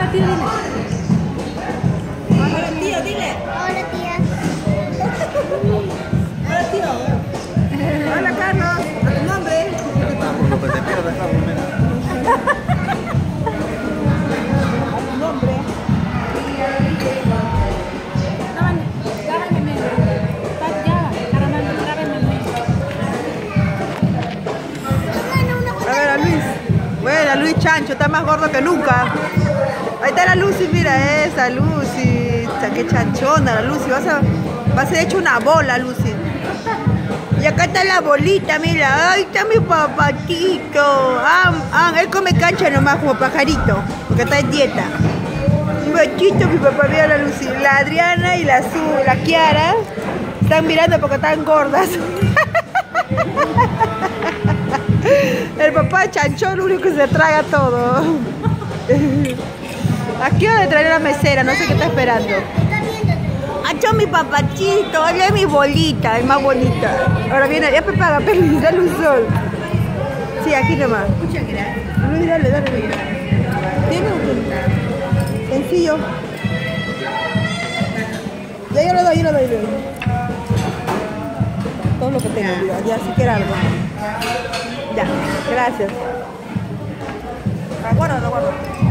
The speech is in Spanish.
tío, dile. Hola tío, dile. Hola, tía. Hola tío. Hola Carlos. ¿A tu nombre? Lo que te pierdes, Carlos, mira. ¿A tu nombre? Grábame, ya, caramelo, grábame. A ver, a Luis. Bueno, Luis Chancho, está más gordo que nunca. Ahí está la Lucy, mira esa Lucy. Qué chanchona la Lucy. Va a ser hecho una bola, Lucy. Y acá está la bolita, mira. Ahí está mi papatito. Él come cancha nomás como pajarito, porque está en dieta. Un bachito, mi papá, mira la Lucy. La Adriana y la Kiara están mirando porque están gordas. El papá chanchón, lo único que se traga todo. Aquí va a traer la mesera, no sé qué está esperando. ¡Achó mi papachito! ¡Hola es mi bolita! Es más bonita. Ahora viene, ya paga, Luis, dale un sol. Sí, aquí nomás. Luis, dale. Tiene un sencillo. Ya yo lo doy. Todo lo que tengo, ya si quiere algo. Ya, gracias. Aguarda.